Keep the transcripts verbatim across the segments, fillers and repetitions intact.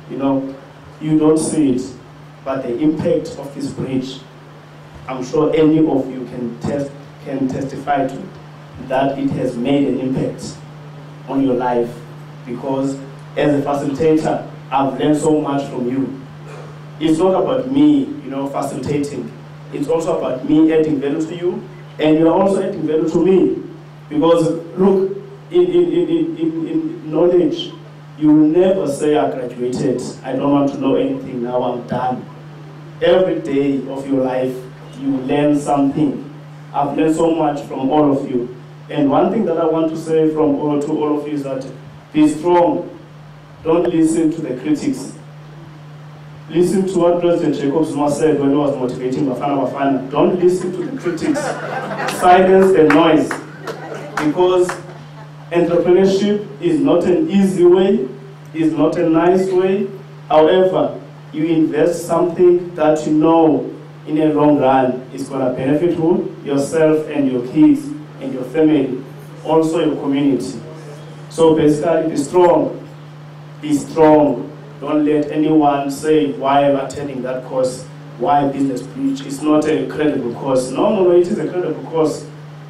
you know, you don't see it, but the impact of this bridge, I'm sure any of you can test, can testify to that it has made an impact on your life, because as a facilitator, I've learned so much from you. It's not about me, you know, facilitating. It's also about me adding value to you, and you're also adding value to me. Because look, in, in, in, in, in knowledge, you will never say I graduated, I don't want to know anything, now I'm done. Every day of your life, you learn something. I've learned so much from all of you. And one thing that I want to say from all to all of you is that be strong. Don't listen to the critics. Listen to what President Jacob Zuma said when he was motivating Bafana Bafana. Don't listen to the critics. Silence the noise. Because entrepreneurship is not an easy way, is not a nice way. However, you invest something that you know in a long run is going to benefit who? Yourself and your kids and your family, also your community. So basically, be strong. Be strong. Don't let anyone say, why am I attending that course? Why Business Bridge? It's not a credible course. No, no, no, it is a credible course.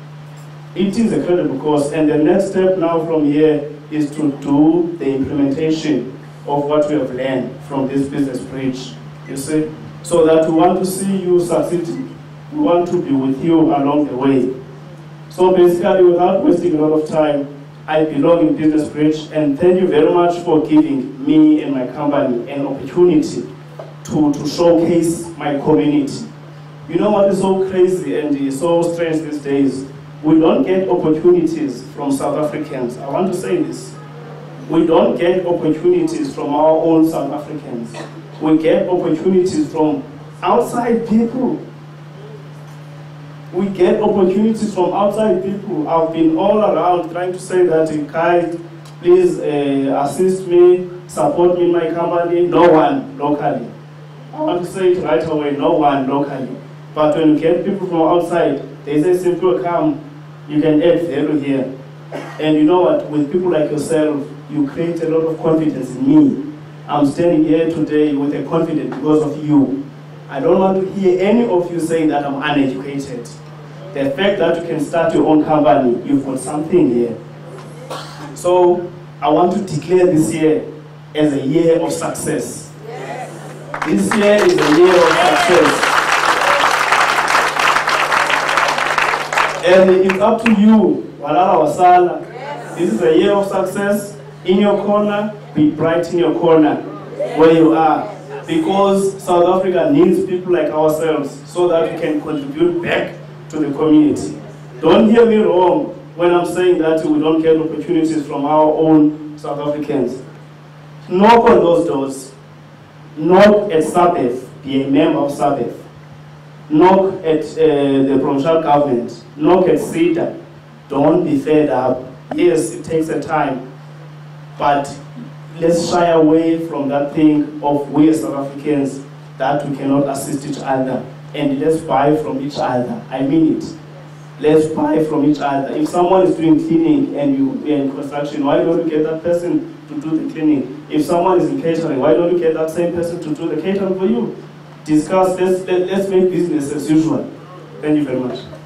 It is a credible course. And the next step now from here is to do the implementation of what we have learned from this Business Bridge. You see? So that we want to see you succeeding. We want to be with you along the way. So basically, without wasting a lot of time, I belong in Business Bridge, and thank you very much for giving me and my company an opportunity to, to showcase my community. You know what is so crazy and is so strange these days? We don't get opportunities from South Africans. I want to say this. We don't get opportunities from our own South Africans. We get opportunities from outside people. We get opportunities from outside people. I've been all around trying to say that, Kai, please uh, assist me, support me in my company. No one locally. I want to say it right away, no one locally. But when you get people from outside, they say simply come, you can add value here. And you know what, with people like yourself, you create a lot of confidence in me. I'm standing here today with a confidence because of you. I don't want to hear any of you saying that I'm uneducated. The fact that you can start your own company, you've got something here. So I want to declare this year as a year of success. Yes. This year is a year of success. And it's up to you, Walala Wasala. Yes. This is a year of success. In your corner, be bright in your corner, where you are. Because South Africa needs people like ourselves so that we can contribute back to the community. Don't hear me wrong when I'm saying that we don't get opportunities from our own South Africans. Knock on those doors. Knock at SABEF, be a member of SABEF. Knock at uh, the provincial government. Knock at SEDA. Don't be fed up. Yes, it takes a time, but let's shy away from that thing of we as South Africans that we cannot assist each other, and let's buy from each other. I mean it. Let's buy from each other. If someone is doing cleaning and you are in construction, why don't you get that person to do the cleaning? If someone is in catering, why don't you get that same person to do the catering for you? Discuss, let's, let, let's make business as usual. Thank you very much.